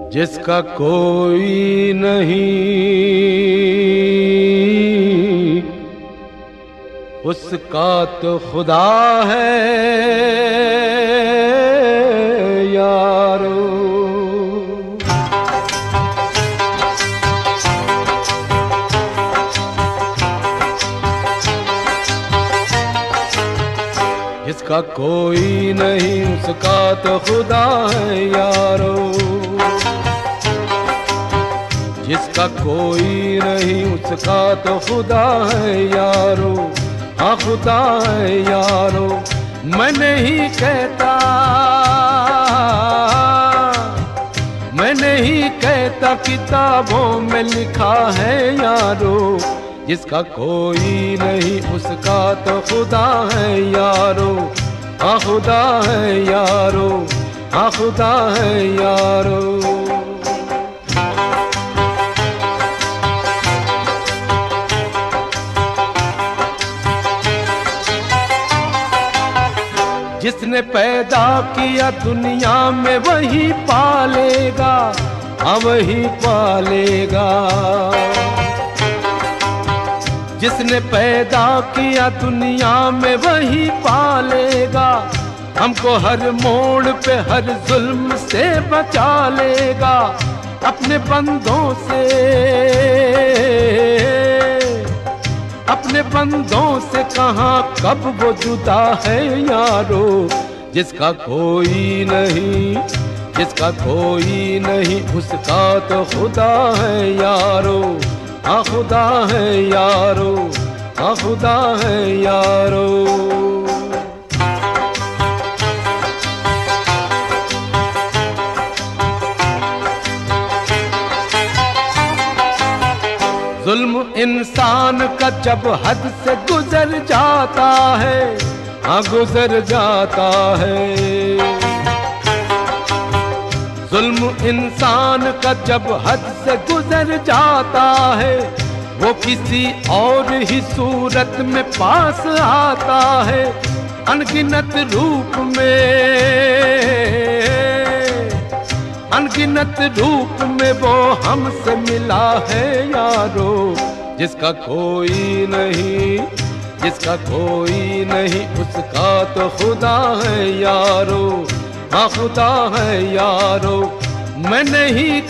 जिसका कोई नहीं उसका तो खुदा है यारो। जिसका कोई नहीं उसका तो खुदा है यारो। जिसका कोई नहीं उसका तो खुदा है यारो। हाँ खुदा है यारो। मैं नहीं कहता किताबों में लिखा है यारो। जिसका कोई नहीं उसका तो खुदा है यारो। हाँ खुदा है यारो। हाँ खुदा है यारो। जिसने पैदा किया दुनिया में वही पालेगा। हाँ वही पालेगा। जिसने पैदा किया दुनिया में वही पालेगा। हमको हर मोड़ पे हर जुल्म से बचा लेगा। अपने बंदों से कहाँ कब वो जुदा है यारो। जिसका कोई नहीं उसका तो खुदा है यारो। हाँ खुदा है यारो। हाँ खुदा है यारो। जुल्म इंसान का जब हद से गुजर जाता है। हाँ गुजर जाता है। जुल्म इंसान का जब हद से गुजर जाता है। वो किसी और ही सूरत में पास आता है। अनगिनत रूप में वो हमसे मिला है यारो। जिसका कोई नहीं उसका तो खुदा है यारो। हाँ खुदा है यारो। मैं नहीं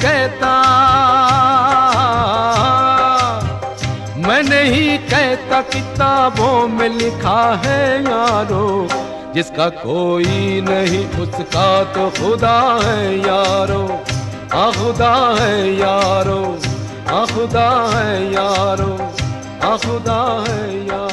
कहता किताबों में लिखा है यारो। जिसका कोई नहीं उसका तो खुदा है यारो। हाँ खुदा है यारो। हाँ खुदा है यारो। हाँ खुदा है यारो।